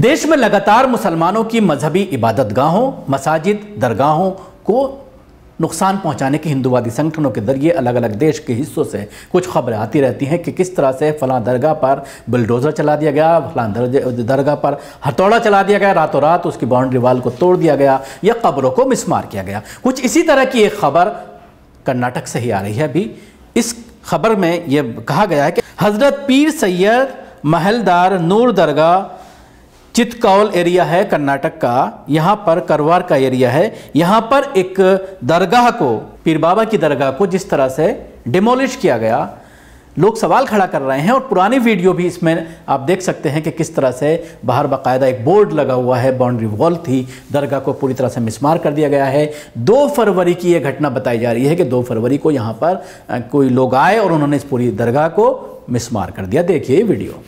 देश में लगातार मुसलमानों की मजहबी इबादतगाहों, मसाजिद, दरगाहों को नुकसान पहुंचाने की हिंदूवादी संगठनों के जरिए अलग अलग देश के हिस्सों से कुछ खबरें आती रहती हैं कि किस तरह से फलां दरगाह पर बुलडोज़र चला दिया गया, फलां दरगाह पर हथौड़ा चला दिया गया, रातों रात उसकी बाउंड्री वाल को तोड़ दिया गया या कब्रों को मिसमार किया गया। कुछ इसी तरह की एक खबर कर्नाटक से ही आ रही है। अभी इस खबर में यह कहा गया है कि हज़रत पीर सैयद महलदार नूर दरगाह चितकौल एरिया है कर्नाटक का, यहाँ पर करवार का एरिया है। यहाँ पर एक दरगाह को, पीर बाबा की दरगाह को जिस तरह से डिमोलिश किया गया, लोग सवाल खड़ा कर रहे हैं। और पुरानी वीडियो भी इसमें आप देख सकते हैं कि किस तरह से बाहर बाकायदा एक बोर्ड लगा हुआ है, बाउंड्री वॉल थी, दरगाह को पूरी तरह से मिसमार कर दिया गया है। 2 फरवरी की यह घटना बताई जा रही है कि 2 फरवरी को यहाँ पर कोई लोग आए और उन्होंने इस पूरी दरगाह को मिसमार कर दिया। देखिए वीडियो।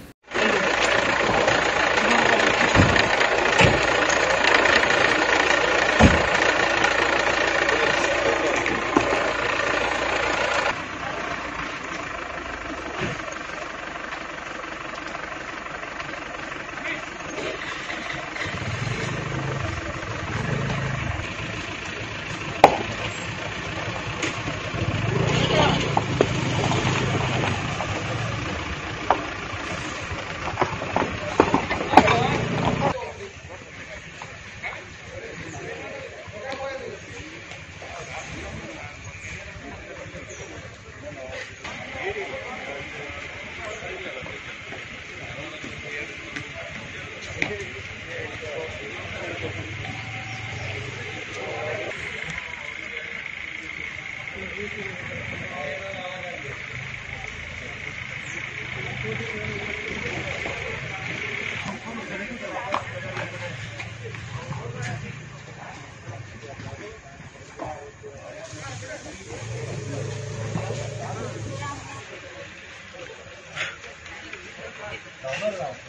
Tamam.